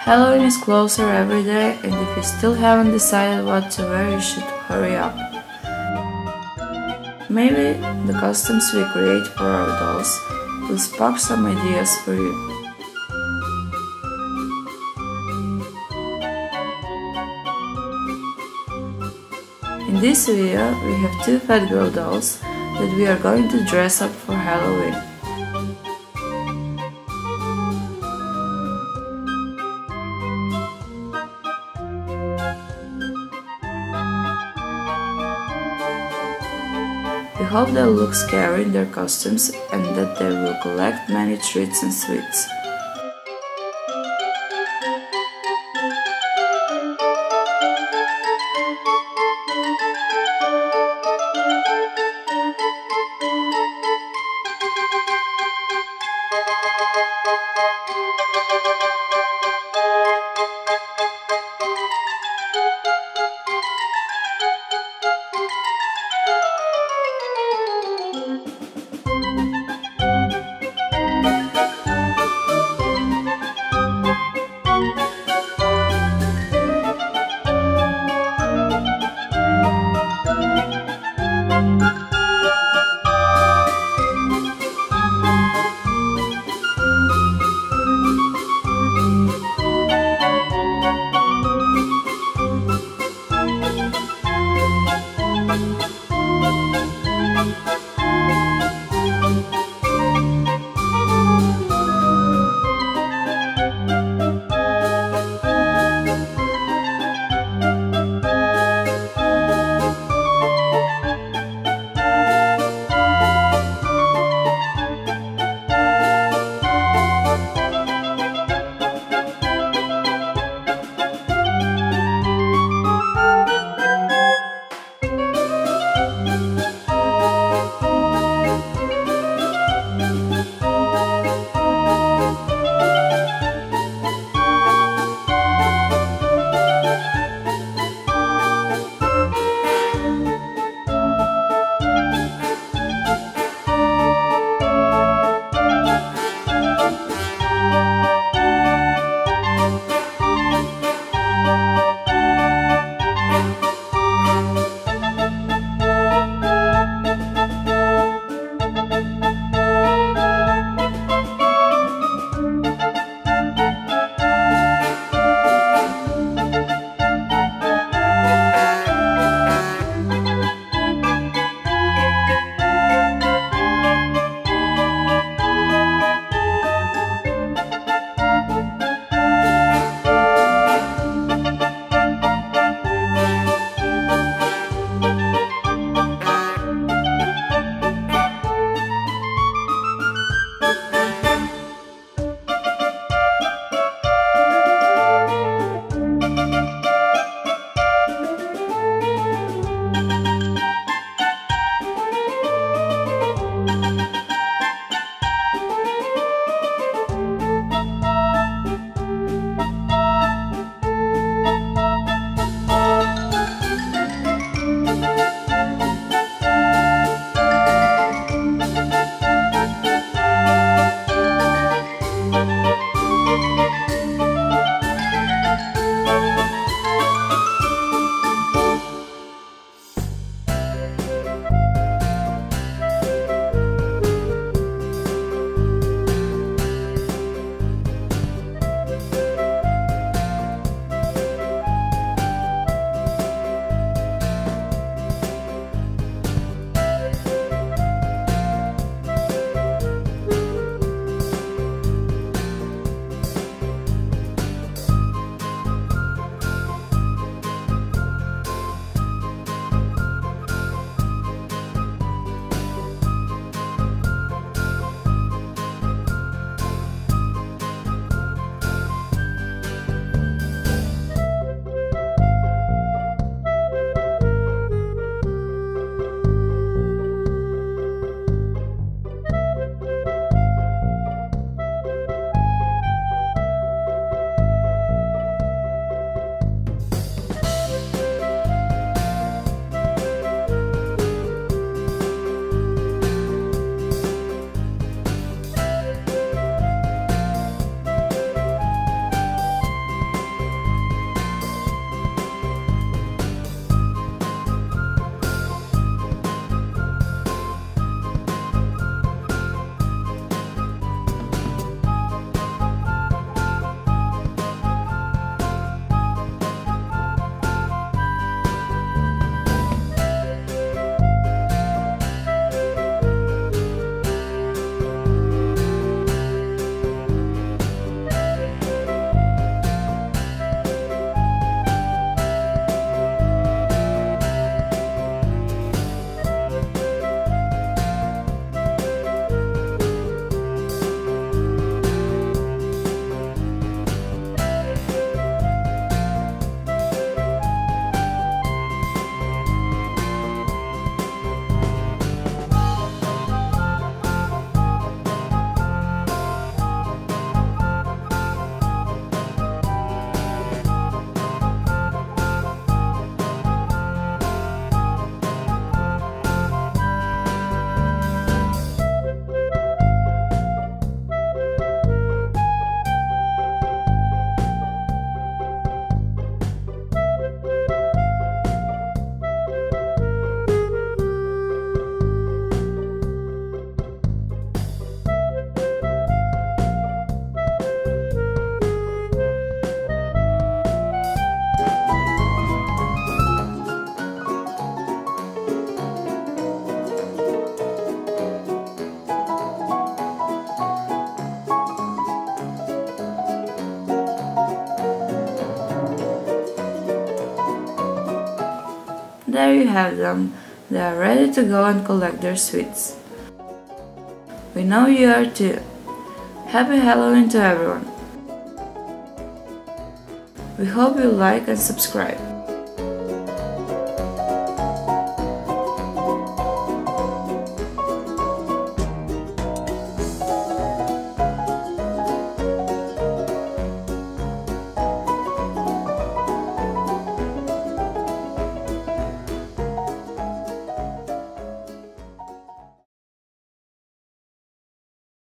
Halloween is closer every day, and if you still haven't decided what to wear, you should hurry up. Maybe the costumes we create for our dolls will spark some ideas for you. In this video, we have two fat girl dolls that we are going to dress up for Halloween. We hope they'll look scary in their costumes and that they will collect many treats and sweets. there you have them. They are ready to go and collect their sweets. We know you are too. Happy Halloween to everyone. We hope you like and subscribe.